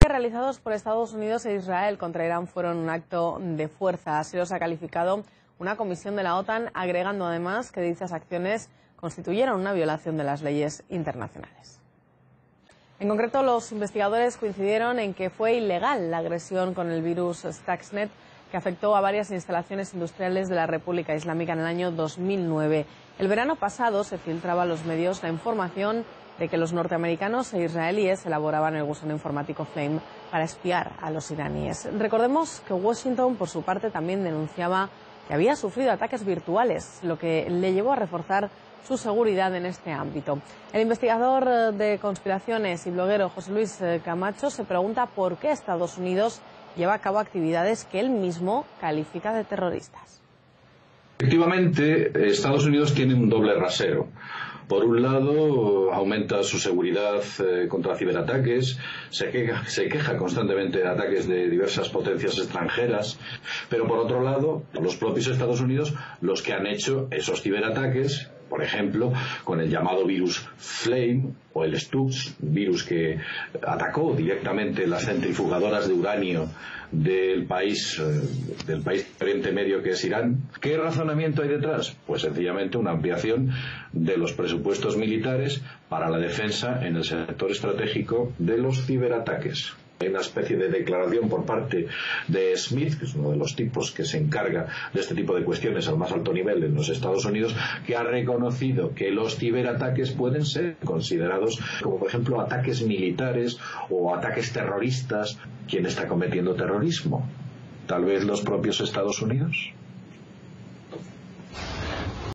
Realizados por Estados Unidos e Israel contra Irán fueron un acto de fuerza. Así los ha calificado una comisión de la OTAN, agregando además que dichas acciones constituyeron una violación de las leyes internacionales. En concreto, los investigadores coincidieron en que fue ilegal la agresión con el virus Stuxnet, que afectó a varias instalaciones industriales de la República Islámica en el año 2009. El verano pasado se filtraba a los medios la información de que los norteamericanos e israelíes elaboraban el gusano informático Flame para espiar a los iraníes. Recordemos que Washington, por su parte, también denunciaba que había sufrido ataques virtuales, lo que le llevó a reforzar su seguridad en este ámbito. El investigador de conspiraciones y bloguero José Luis Camacho se pregunta por qué Estados Unidos lleva a cabo actividades que él mismo califica de terroristas. Efectivamente, Estados Unidos tiene un doble rasero. Por un lado, aumenta su seguridad contra ciberataques, se queja constantemente de ataques de diversas potencias extranjeras, pero por otro lado, los propios Estados Unidos, los que han hecho esos ciberataques, por ejemplo, con el llamado virus Flame o el Stux, virus que atacó directamente las centrifugadoras de uranio del país de Oriente Medio, que es Irán. ¿Qué razonamiento hay detrás? Pues sencillamente una ampliación de los presupuestos militares para la defensa en el sector estratégico de los ciberataques. Hay una especie de declaración por parte de Smith, que es uno de los tipos que se encarga de este tipo de cuestiones al más alto nivel en los Estados Unidos, que ha reconocido que los ciberataques pueden ser considerados como, por ejemplo, ataques militares o ataques terroristas. ¿Quién está cometiendo terrorismo? ¿Tal vez los propios Estados Unidos?